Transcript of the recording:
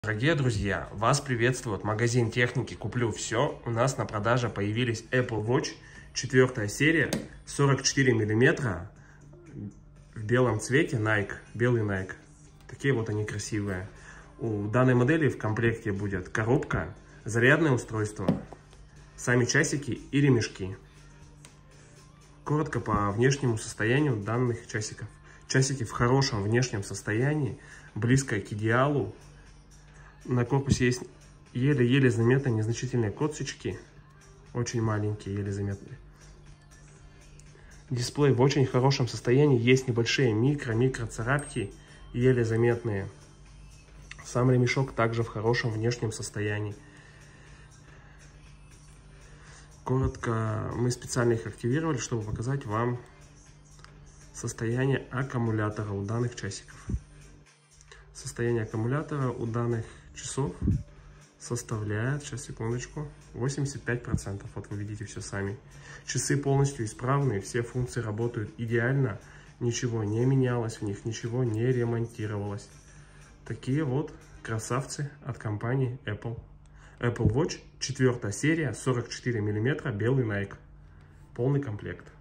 Дорогие друзья, вас приветствует магазин техники «Куплю все». У нас на продаже появились Apple Watch 4 серия, 44 мм в белом цвете, Nike, белый Nike. Такие вот они красивые. У данной модели в комплекте будет коробка, зарядное устройство, сами часики и ремешки. Коротко по внешнему состоянию данных часиков. Часики в хорошем внешнем состоянии, близко к идеалу. На корпусе есть еле-еле заметные незначительные косточки, очень маленькие, еле заметные. Дисплей в очень хорошем состоянии, есть небольшие микро царапки, еле заметные. Сам ремешок также в хорошем внешнем состоянии. Коротко, мы специально их активировали, чтобы показать вам состояние аккумулятора у данных часиков. Состояние аккумулятора у данных часов составляет, сейчас секундочку, 85%. Вот вы видите все сами. Часы полностью исправны, все функции работают идеально, ничего не менялось в них, ничего не ремонтировалось. Такие вот красавцы от компании Apple. Apple Watch 4 серия, 44 мм, белый Nike. Полный комплект.